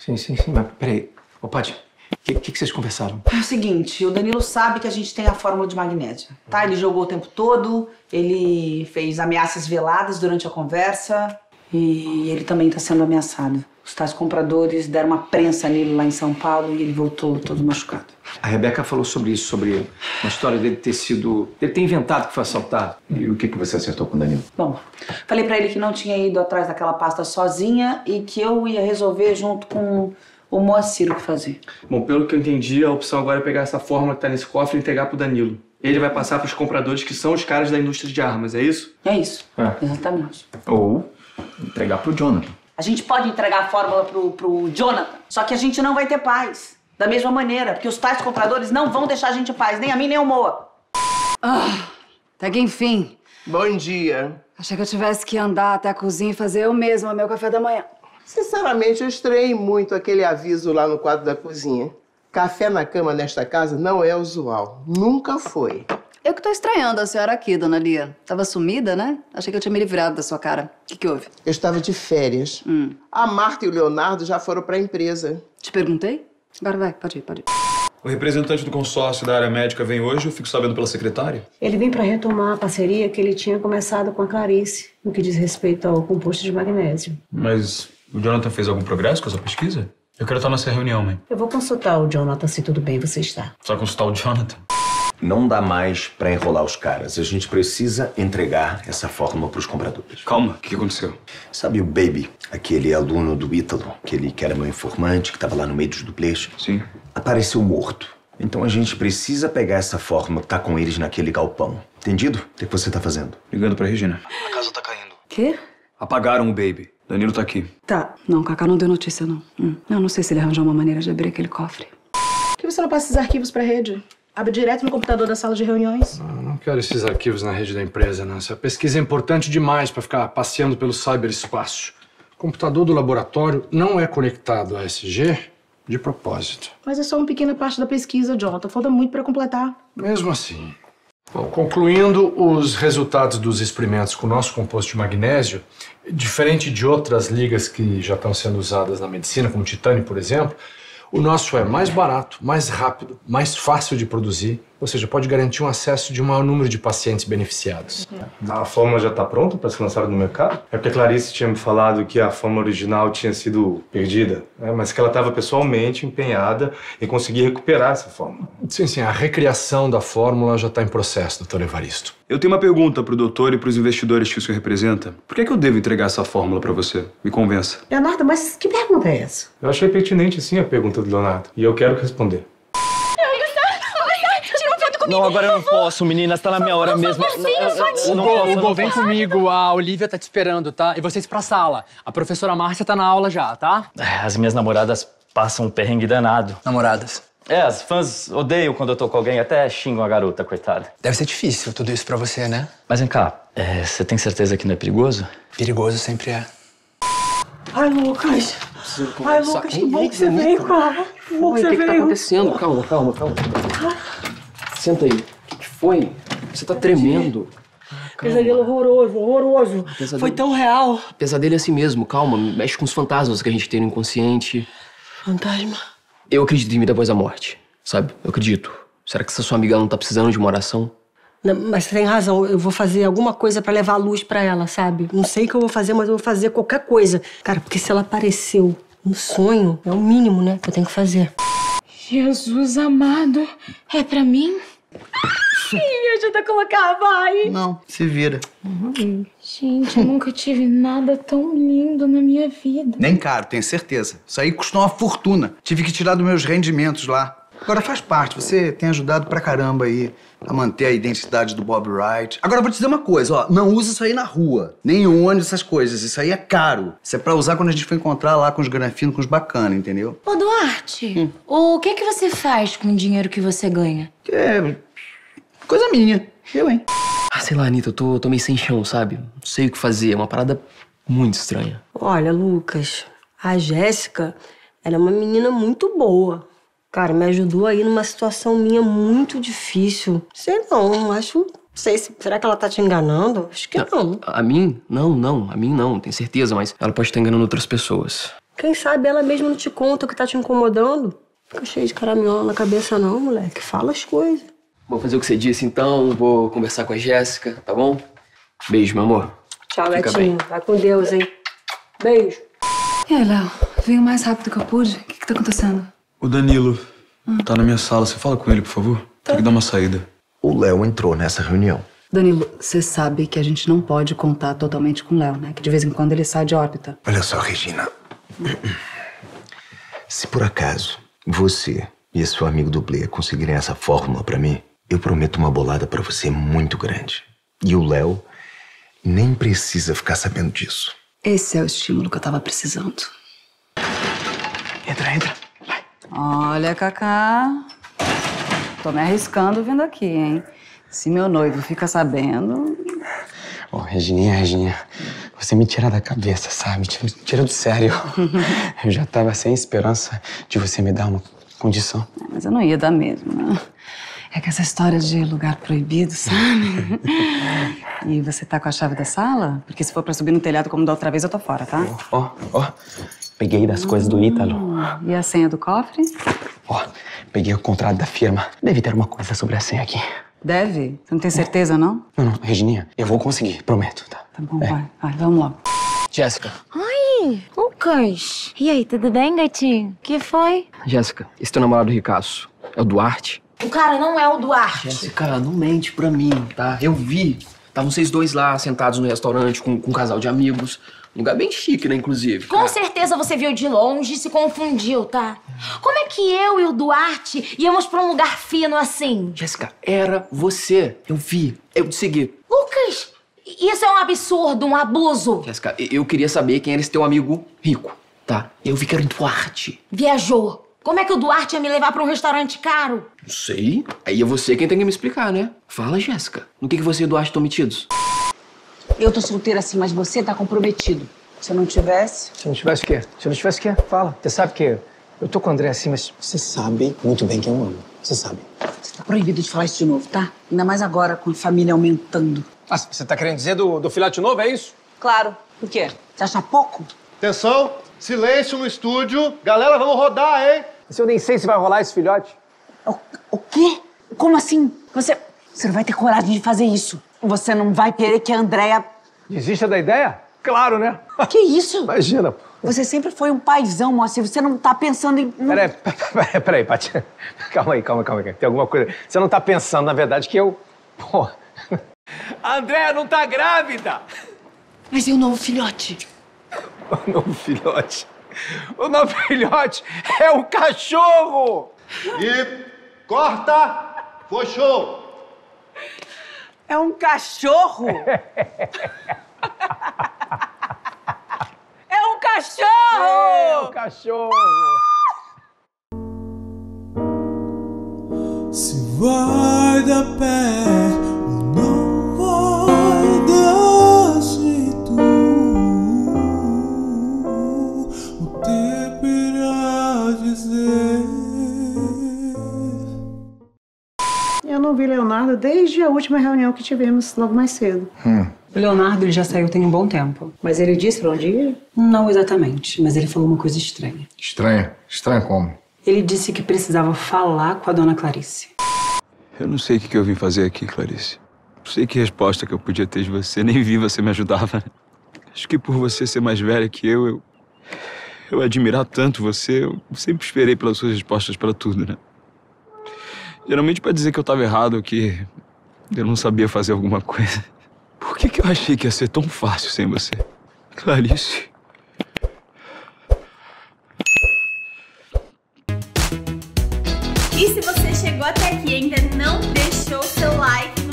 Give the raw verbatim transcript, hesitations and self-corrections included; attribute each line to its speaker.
Speaker 1: Sim, sim, sim. Mas peraí. Ô, Paty, o que, que, que vocês conversaram?
Speaker 2: É o seguinte, o Danilo sabe que a gente tem a fórmula de magnésio, tá? Ele jogou o tempo todo, ele fez ameaças veladas durante a conversa e ele também tá sendo ameaçado. Os tais compradores deram uma prensa nele lá em São Paulo e ele voltou todo machucado.
Speaker 1: A Rebeca falou sobre isso, sobre a história dele ter sido... Ele ter inventado que foi assaltado.
Speaker 3: E o que, que você acertou com o Danilo?
Speaker 2: Bom, falei pra ele que não tinha ido atrás daquela pasta sozinha e que eu ia resolver junto com o Moacir o que fazer.
Speaker 4: Bom, pelo que eu entendi, a opção agora é pegar essa fórmula que tá nesse cofre e entregar pro Danilo. Ele vai passar pros compradores que são os caras da indústria de armas, é isso?
Speaker 2: É isso,
Speaker 1: É.
Speaker 2: exatamente.
Speaker 3: Ou entregar pro Jonathan.
Speaker 2: A gente pode entregar a fórmula pro, pro Jonathan, só que a gente não vai ter paz. Da mesma maneira, porque os tais compradores não vão deixar a gente em paz, nem a mim, nem o Moa.
Speaker 5: Ah, até que enfim.
Speaker 6: Bom dia.
Speaker 5: Achei que eu tivesse que andar até a cozinha e fazer eu mesma meu café da manhã.
Speaker 6: Sinceramente, eu estranhei muito aquele aviso lá no quadro da cozinha. Café na cama nesta casa não é usual. Nunca foi.
Speaker 5: Eu que tô estranhando a senhora aqui, dona Lia. Tava sumida, né? Achei que eu tinha me livrado da sua cara. O que que houve?
Speaker 6: Eu estava de férias.
Speaker 5: Hum.
Speaker 6: A Marta e o Leonardo já foram para a empresa.
Speaker 5: Te perguntei? Agora vai, pode ir, pode ir.
Speaker 7: O representante do consórcio da área médica vem hoje, eu fico sabendo pela secretária.
Speaker 8: Ele vem para retomar a parceria que ele tinha começado com a Clarice, no que diz respeito ao composto de magnésio.
Speaker 7: Mas o Jonathan fez algum progresso com essa pesquisa? Eu quero estar nessa reunião, mãe.
Speaker 8: Eu vou consultar o Jonathan se tudo bem você está.
Speaker 7: Só consultar o Jonathan?
Speaker 3: Não dá mais pra enrolar os caras. A gente precisa entregar essa fórmula pros compradores.
Speaker 7: Calma, o que aconteceu?
Speaker 3: Sabe o Baby, aquele aluno do Ítalo, aquele que era meu informante, que tava lá no meio dos dublês?
Speaker 7: Sim.
Speaker 3: Apareceu morto. Então a gente precisa pegar essa fórmula que tá com eles naquele galpão. Entendido? O que você tá fazendo?
Speaker 7: Ligando pra Regina.
Speaker 9: A casa tá caindo.
Speaker 5: Quê?
Speaker 7: Apagaram o Baby. Danilo tá aqui.
Speaker 5: Tá. Não, o Cacá não deu notícia, não. Hum. Eu não sei se ele arranjou uma maneira de abrir aquele cofre.
Speaker 10: Por que você não passa esses arquivos pra rede? Abre direto no computador da sala de reuniões.
Speaker 4: Não, não quero esses arquivos na rede da empresa, não. Essa pesquisa é importante demais para ficar passeando pelo cyberespaço. O computador do laboratório não é conectado a S G de propósito.
Speaker 10: Mas é só uma pequena parte da pesquisa, Jonathan. Falta muito pra completar.
Speaker 4: Mesmo assim. Bom, concluindo os resultados dos experimentos com o nosso composto de magnésio, diferente de outras ligas que já estão sendo usadas na medicina, como titânio, por exemplo, o nosso é mais barato, mais rápido, mais fácil de produzir, ou seja, pode garantir um acesso de um maior número de pacientes beneficiados. A fórmula já está pronta para ser lançada no mercado? É porque a Clarice tinha me falado que a fórmula original tinha sido perdida, né? Mas que ela estava pessoalmente empenhada em conseguir recuperar essa fórmula. Sim, sim, a recriação da fórmula já está em processo, doutor Evaristo.
Speaker 7: Eu tenho uma pergunta pro doutor e pros investidores que o senhor representa. Por que é que eu devo entregar essa fórmula pra você? Me convença.
Speaker 8: Leonardo, mas que pergunta é essa?
Speaker 4: Eu achei pertinente, sim, a pergunta do Leonardo, e eu quero responder.
Speaker 9: Não, agora eu não posso, meninas. Tá na minha hora mesmo.
Speaker 11: Hugo, Hugo, vem comigo. A Olivia tá te esperando, tá? E vocês pra sala. A professora Márcia tá na aula já, tá?
Speaker 9: As minhas namoradas passam um perrengue danado.
Speaker 11: Namoradas?
Speaker 9: É, as fãs odeiam quando eu tô com alguém, até xingam a garota, coitada.
Speaker 11: Deve ser difícil tudo isso pra você, né?
Speaker 9: Mas vem cá, é, você tem certeza que não é perigoso?
Speaker 11: Perigoso sempre é.
Speaker 8: Ai, Lucas. Ai, Lucas, que bom que você veio, calma. Que bom que você veio.
Speaker 1: O que que tá acontecendo? Calma, calma, calma. Senta aí. O que que foi? Você tá tremendo.
Speaker 8: Pesadelo horroroso, horroroso.
Speaker 1: Pesadelo...
Speaker 8: Foi tão real.
Speaker 1: Pesadelo é assim mesmo, calma. Mexe com os fantasmas que a gente tem no inconsciente.
Speaker 8: Fantasma?
Speaker 1: Eu acredito em vida após a morte, sabe? Eu acredito. Será que essa sua amiga não tá precisando de uma oração?
Speaker 8: Não, mas você tem razão. Eu vou fazer alguma coisa pra levar a luz pra ela, sabe? Não sei o que eu vou fazer, mas eu vou fazer qualquer coisa. Cara, porque se ela apareceu no sonho, é o mínimo, né, que eu tenho que fazer.
Speaker 12: Jesus amado, é pra mim? Me ajuda a colocar, vai!
Speaker 6: Não, se vira.
Speaker 12: Uhum. Gente, eu nunca tive nada tão lindo na minha vida.
Speaker 13: Nem caro, tenho certeza. Isso aí custou uma fortuna. Tive que tirar dos meus rendimentos lá. Agora faz parte, você tem ajudado pra caramba aí a manter a identidade do Bob Wright. Agora eu vou te dizer uma coisa, ó, não usa isso aí na rua. Nem ônibus, essas coisas. Isso aí é caro. Isso é pra usar quando a gente for encontrar lá com os granfinos, com os bacanas, entendeu?
Speaker 12: Ô, Duarte, hum. o que é que você faz com o dinheiro que você ganha?
Speaker 13: É... coisa minha. Eu, hein?
Speaker 1: Ah, sei lá, Anitta, eu tô, tô meio sem chão, sabe? Não sei o que fazer, é uma parada muito estranha.
Speaker 8: Olha, Lucas, a Jéssica, ela é uma menina muito boa. Cara, me ajudou aí numa situação minha muito difícil. Sei não, acho... Sei, será que ela tá te enganando? Acho que não.
Speaker 1: A, a mim? Não, não. A mim não, tenho certeza, mas ela pode estar enganando outras pessoas.
Speaker 8: Quem sabe ela mesma não te conta o que tá te incomodando. Fica cheio de caraminhola na cabeça não, moleque. Fala as coisas.
Speaker 1: Vou fazer o que você disse então, vou conversar com a Jéssica, tá bom? Beijo, meu amor.
Speaker 8: Tchau,
Speaker 1: Fica
Speaker 8: gatinho.
Speaker 1: bem.
Speaker 8: Vai com Deus, hein? Beijo.
Speaker 5: E aí, Léo? Veio o mais rápido que eu pude. O que que tá acontecendo?
Speaker 7: O Danilo tá na minha sala. Você fala com ele, por favor? Tem que dar uma saída.
Speaker 3: O Léo entrou nessa reunião.
Speaker 5: Danilo, você sabe que a gente não pode contar totalmente com o Léo, né? Que de vez em quando ele sai de órbita.
Speaker 3: Olha só, Regina. Se por acaso você e esse seu amigo dublê conseguirem essa fórmula pra mim, eu prometo uma bolada pra você muito grande. E o Léo nem precisa ficar sabendo disso.
Speaker 5: Esse é o estímulo que eu tava precisando.
Speaker 13: Entra, entra.
Speaker 5: Olha, Cacá. Tô me arriscando vindo aqui, hein? Se meu noivo fica sabendo...
Speaker 14: Ô, oh, Regininha, Regininha, você me tira da cabeça, sabe? Me tira do sério. Eu já tava sem esperança de você me dar uma condição.
Speaker 5: Mas eu não ia dar mesmo, né? É que essa história de lugar proibido, sabe? E você tá com a chave da sala? Porque se for pra subir no telhado como da outra vez, eu tô fora, tá?
Speaker 14: Ó, ó, peguei das coisas do Ítalo.
Speaker 5: E a senha do cofre?
Speaker 14: Ó, peguei o contrato da firma. Deve ter uma coisa sobre a senha aqui.
Speaker 5: Deve? Você não tem certeza, não?
Speaker 14: Não, não, Regininha, eu vou conseguir, prometo, tá?
Speaker 5: Tá bom, vai. Vai, vamos logo.
Speaker 1: Jéssica.
Speaker 12: Oi, Lucas. E aí, tudo bem, gatinho? Que foi?
Speaker 1: Jéssica, esse teu namorado ricaço é o Duarte?
Speaker 12: O cara não é o Duarte.
Speaker 1: Jéssica, não mente pra mim, tá? Eu vi. Estavam vocês dois lá, sentados no restaurante com, com um casal de amigos. Um lugar bem chique, né, inclusive.
Speaker 12: Com certeza você viu de longe e se confundiu, tá? Como é que eu e o Duarte íamos pra um lugar fino assim?
Speaker 1: Jéssica, era você. Eu vi. Eu te segui.
Speaker 12: Lucas, isso é um absurdo, um abuso.
Speaker 1: Jéssica, eu queria saber quem era esse teu amigo rico, tá? Eu vi que era o Duarte.
Speaker 12: Viajou. Como é que o Duarte ia me levar pra um restaurante caro?
Speaker 1: Não sei. Aí é você quem tem que me explicar, né? Fala, Jéssica. No que, que você e o Duarte estão metidos?
Speaker 2: Eu tô solteira assim, mas você tá comprometido. Se eu não tivesse...
Speaker 15: Se eu não tivesse o quê? Se eu não tivesse o quê? Fala. Você sabe que eu tô com o André assim, mas você sabe muito bem que eu amo. Você sabe.
Speaker 2: Você tá proibido de falar isso de novo, tá? Ainda mais agora, com a família aumentando.
Speaker 15: Ah, você tá querendo dizer do, do filhote novo, é isso?
Speaker 2: Claro. Por quê? Você acha pouco?
Speaker 16: Atenção, silêncio no estúdio. Galera, vamos rodar, hein?
Speaker 15: Se eu nem sei se vai rolar esse filhote.
Speaker 2: O, o quê? Como assim? Você... Você não vai ter coragem de fazer isso. Você não vai querer que a Andréia...
Speaker 15: Desista da ideia? Claro, né?
Speaker 2: Que isso?
Speaker 15: Imagina, pô.
Speaker 2: Você sempre foi um paizão, Moacir. Você não tá pensando em...
Speaker 15: Peraí, peraí, peraí, Paty. Calma aí, calma, calma. Tem alguma coisa... Você não tá pensando, na verdade, que eu... Pô... A Andréia não tá grávida!
Speaker 2: Mas e o novo filhote?
Speaker 15: O novo filhote? O novo filhote é um cachorro!
Speaker 16: E corta! Foi show!
Speaker 2: É um cachorro? É um cachorro!
Speaker 15: É um cachorro!
Speaker 17: Se vai dar pé ou não vai dar jeito, o tempo irá dizer.
Speaker 18: Eu não vi Leonardo desde a última reunião que tivemos logo mais cedo.
Speaker 2: Hum. O Leonardo ele já saiu tem um bom tempo. Mas ele disse pra onde ir? Não exatamente, mas ele falou uma coisa estranha.
Speaker 4: Estranha? Estranha como?
Speaker 2: Ele disse que precisava falar com a dona Clarice.
Speaker 7: Eu não sei o que eu vim fazer aqui, Clarice. Não sei que resposta que eu podia ter de você. Nem vi você me ajudava. Acho que por você ser mais velha que eu, eu... Eu admirar tanto você, eu sempre esperei pelas suas respostas para tudo, né? Geralmente pra dizer que eu tava errado, que eu não sabia fazer alguma coisa. Por que que eu achei que ia ser tão fácil sem você? Clarice.
Speaker 19: E se você chegou até aqui e ainda não deixou seu like,